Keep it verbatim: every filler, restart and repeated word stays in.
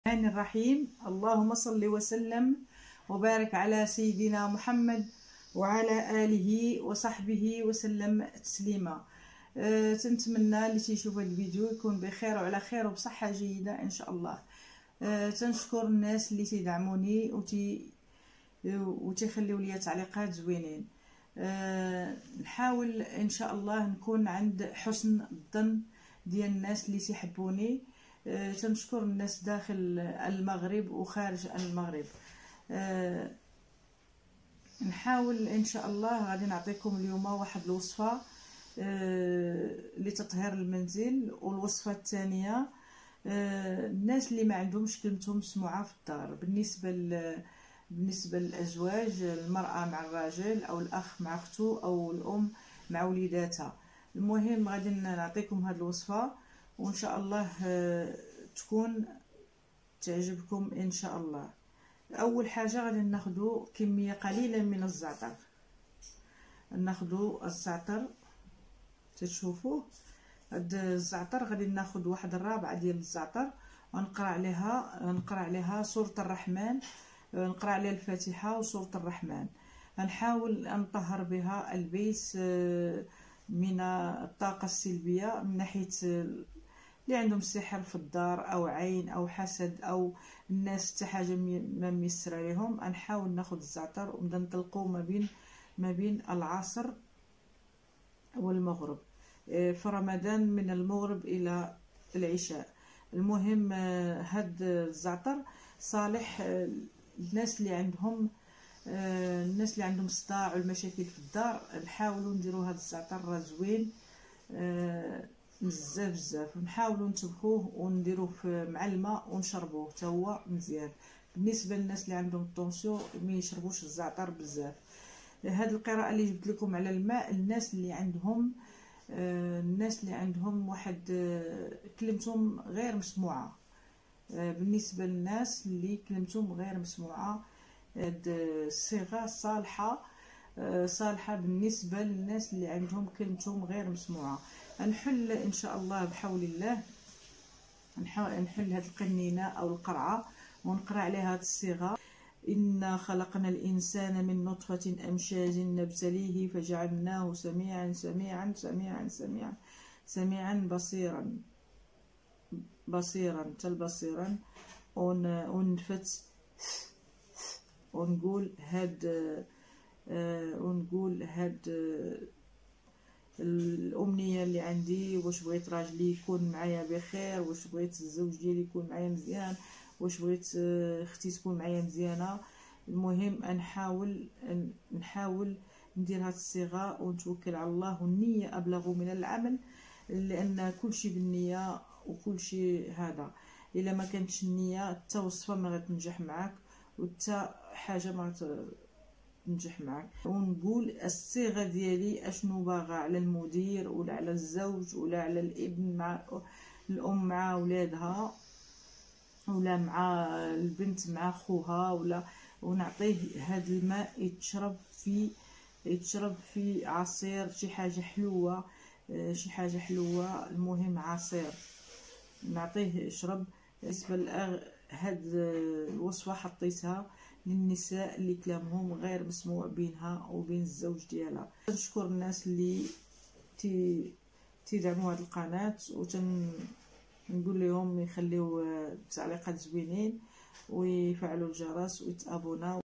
الرحمن الرحيم. اللهم صل وسلم وبارك على سيدنا محمد وعلى آله وصحبه وسلم تسليما. أه تنتمنى اللي تيشوف هذا الفيديو يكون بخير وعلى خير وبصحة جيدة إن شاء الله. أه تنشكر الناس اللي تيدعموني وتي وتيخليو لي تعليقات زوينين. أه نحاول إن شاء الله نكون عند حسن الظن ديال الناس اللي تيحبوني. أه تنشكر الناس داخل المغرب وخارج المغرب. أه نحاول ان شاء الله غادي نعطيكم اليوم واحد الوصفه أه لتطهير المنزل. والوصفه الثانيه أه الناس اللي ما عندهمش كلمتهم مسموعه في الدار، بالنسبه ل بالنسبه للازواج، المراه مع الراجل او الاخ مع اخته او الام مع وليداتها. المهم غادي نعطيكم هذه الوصفه وان شاء الله تكون تعجبكم ان شاء الله. اول حاجه غادي ناخذ كميه قليله من الزعتر. ناخذ الزعتر تشوفوه، هذا الزعتر غادي ناخذ واحد الرابعه ديال الزعتر ونقرا عليها نقرا عليها سوره الرحمن، نقرا عليها الفاتحه وسوره الرحمن. غنحاول نطهر بها البيت من الطاقه السلبيه، من ناحيه اللي عندهم السحر في الدار او عين او حسد او الناس حتى حاجه ما ميسره لهم. غنحاول ناخذ الزعتر ونبدا نطلقو ما بين ما بين العصر والمغرب في رمضان، من المغرب الى العشاء. المهم هاد الزعتر صالح الناس اللي عندهم الناس اللي عندهم صداع والمشاكل في الدار. نحاولوا نديروا هاد الزعتر راه زوين بزاف بزاف. نحاولوا نطبخوه ونديروه مع الماء ونشربوه حتى هو مزيان. بالنسبه للناس اللي عندهم الطونسيون ما يشربوش الزعتر بزاف. هذه القراءه اللي جبت لكم على الماء، الناس اللي عندهم الناس اللي عندهم واحد كلمتهم غير مسموعه، بالنسبه للناس اللي كلمتهم غير مسموعه هاد الصيغه صالحه صالحه بالنسبه للناس اللي عندهم كلمتهم غير مسموعه. نحل ان شاء الله بحول الله نحاول نحل هاد القنينه او القرعه ونقرا عليها هاد الصيغه: إنا خلقنا الإنسان من نطفة أمشاج نبتليه فجعلناه سميعا سميعا سميعا سميعا سميعا بصيرا بصيرا تلبصيرا. ونفت ونقول هاد ونقول هاد الأمنية اللي عندي، واش بغيت راجلي يكون معايا بخير، واش بغيت الزوج ديالي يكون معايا مزيان، واش بغيت اختي تكون معايا مزيانه. المهم نحاول نحاول ندير هاد الصيغه ونتوكل على الله، والنيه ابلغ من العمل، لان كل شيء بالنيه وكل شيء هذا. الا ما كانتش النيه حتى وصفه ما غتنجح معاك وحتى حاجه ما تنجح معاك. ونقول الصيغه ديالي اشنو باغا على المدير ولا على الزوج ولا على الابن مع الام مع ولادها ولا مع البنت مع خوها، ولا ونعطيه هذا الماء يتشرب في يتشرب في عصير شي حاجه حلوه شي حاجه حلوه المهم عصير نعطيه يشرب. بالنسبه لأغ... هاد الوصفه حطيتها للنساء اللي كلامهم غير مسموع بينها وبين الزوج ديالها. نشكر الناس اللي تي تيدعموا هاد القناه، وتن نقول لهم يخليو تعليقات زوينين ويفعلوا الجرس ويتابونا.